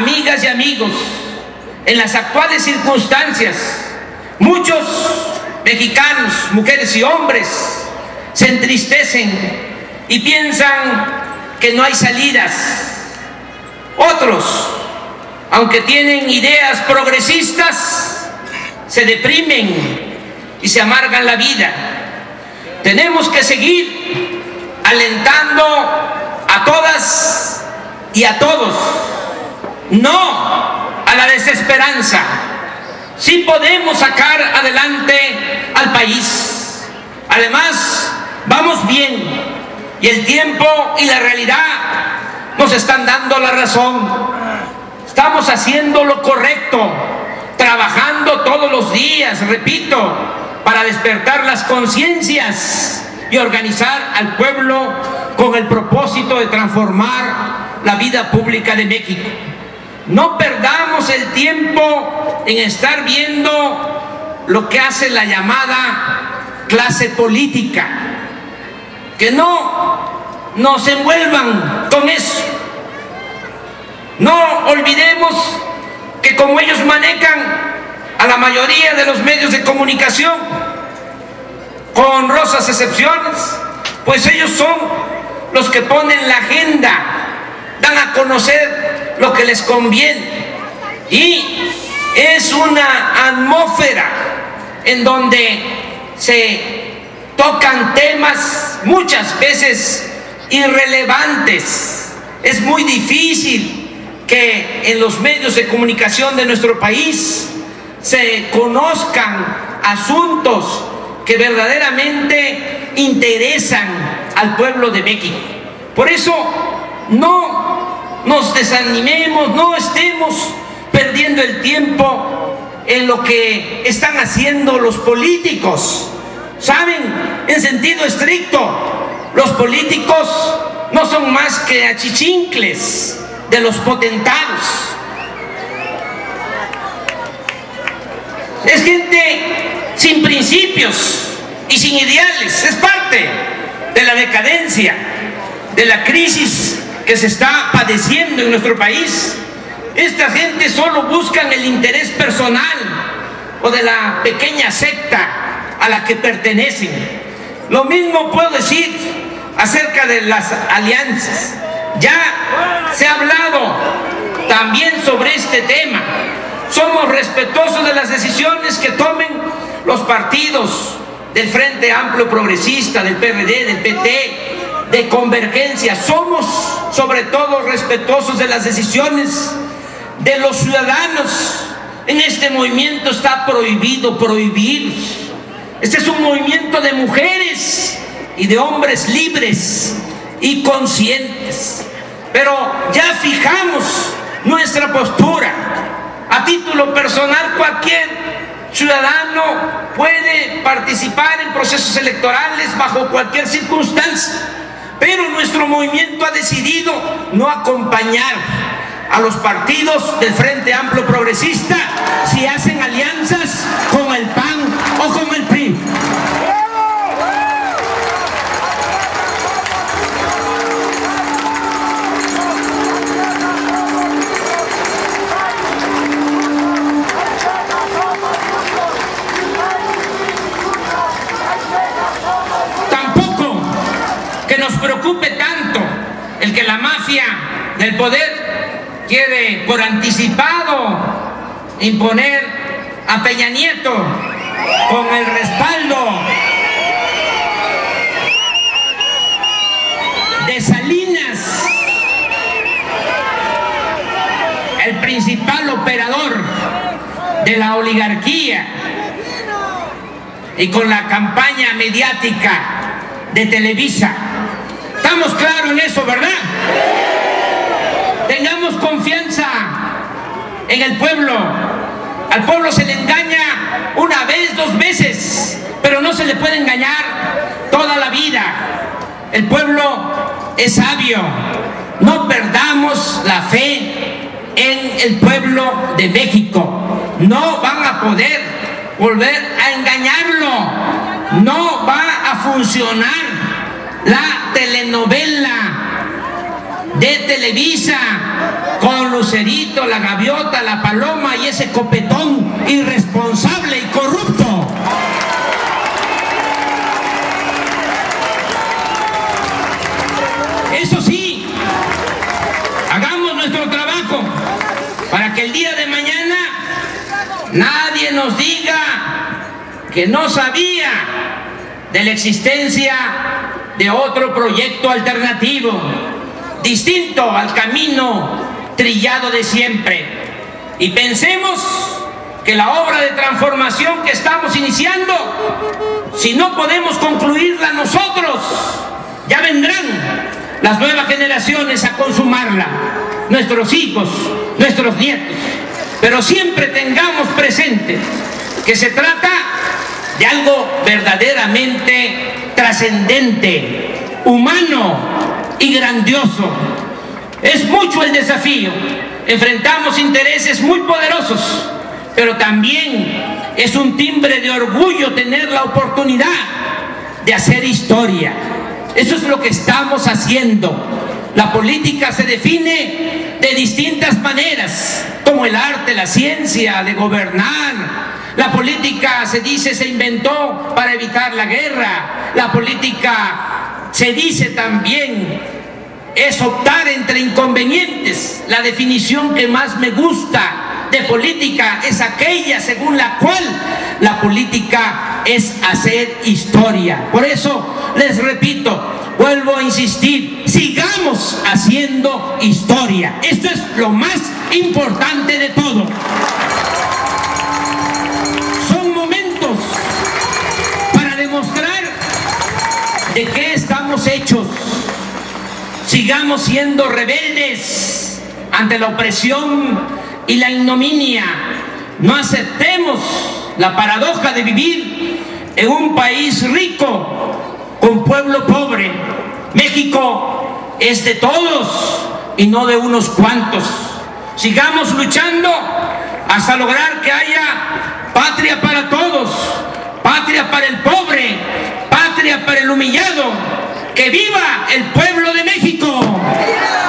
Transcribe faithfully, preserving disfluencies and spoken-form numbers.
amigas y amigos, en las actuales circunstancias, muchos mexicanos, mujeres y hombres, se entristecen y piensan que no hay salidas. Otros, aunque tienen ideas progresistas, se deprimen y se amargan la vida. Tenemos que seguir alentando a todas y a todos, no a la desesperanza. Sí podemos sacar adelante al país. Además, vamos bien y el tiempo y la realidad nos están dando la razón. Estamos haciendo lo correcto, trabajando todos los días, repito, para despertar las conciencias y organizar al pueblo con el propósito de transformar la vida pública de México. No perdamos el tiempo en estar viendo lo que hace la llamada clase política. Que no nos envuelvan con eso. No olvidemos que como ellos manejan a la mayoría de los medios de comunicación, con honrosas excepciones, pues ellos son los que ponen la agenda, dan a conocer lo que les conviene, y es una atmósfera en donde se tocan temas muchas veces irrelevantes. Es muy difícil que en los medios de comunicación de nuestro país se conozcan asuntos que verdaderamente interesan al pueblo de México. Por eso no nos desanimemos, no estemos perdiendo el tiempo en lo que están haciendo los políticos. Saben, en sentido estricto, los políticos no son más que achichincles de los potentados. Es gente sin principios y sin ideales. Es parte de la decadencia, de la crisis que se está padeciendo en nuestro país. Esta gente solo buscan el interés personal o de la pequeña secta a la que pertenecen. Lo mismo puedo decir acerca de las alianzas. Ya se ha hablado también sobre este tema. Somos respetuosos de las decisiones que tomen los partidos del Frente Amplio Progresista, del P R D, del P T, de Convergencia. Somos sobre todo respetuosos de las decisiones de los ciudadanos. En este movimiento está prohibido prohibir. Este es un movimiento de mujeres y de hombres libres y conscientes. Pero ya fijamos nuestra postura. A título personal, cualquier ciudadano puede participar en procesos electorales bajo cualquier circunstancia, pero nuestro movimiento ha decidido no acompañar a los partidos del Frente Amplio Progresista si hacen alianzas con el P A N o con el P R I. Nos preocupe tanto el que la mafia del poder quiere por anticipado imponer a Peña Nieto con el respaldo de Salinas, el principal operador de la oligarquía, y con la campaña mediática de Televisa. Estamos claros en eso, ¿verdad? Tengamos confianza en el pueblo. Al pueblo se le engaña una vez, dos veces, pero no se le puede engañar toda la vida. El pueblo es sabio. No perdamos la fe en el pueblo de México. No van a poder volver a engañarlo. No va a funcionar la telenovela de Televisa con Lucero Lucerito, la Gaviota, la Paloma y ese copetón irresponsable y corrupto. Eso sí, hagamos nuestro trabajo para que el día de mañana nadie nos diga que no sabía de la existencia de otro proyecto alternativo, distinto al camino trillado de siempre. Y pensemos que la obra de transformación que estamos iniciando, si no podemos concluirla nosotros, ya vendrán las nuevas generaciones a consumarla, nuestros hijos, nuestros nietos. Pero siempre tengamos presente que se trata de algo verdaderamente trascendente, humano y grandioso. Es mucho el desafío, enfrentamos intereses muy poderosos, pero también es un timbre de orgullo tener la oportunidad de hacer historia. Eso es lo que estamos haciendo. La política se define de distintas maneras, como el arte, la ciencia de gobernar. La política, se dice, se inventó para evitar la guerra. La política, se dice también, es optar entre inconvenientes. La definición que más me gusta de política es aquella según la cual la política es hacer historia. Por eso les repito, vuelvo a insistir, sigamos haciendo historia. Esto es lo más importante de todo. Son momentos para demostrar de qué estamos hechos. Sigamos siendo rebeldes ante la opresión y la ignominia. No aceptemos la paradoja de vivir en un país rico con pueblo pobre. México es de todos y no de unos cuantos. Sigamos luchando hasta lograr que haya patria para todos, patria para el pobre, patria para el humillado. ¡Que viva el pueblo de México!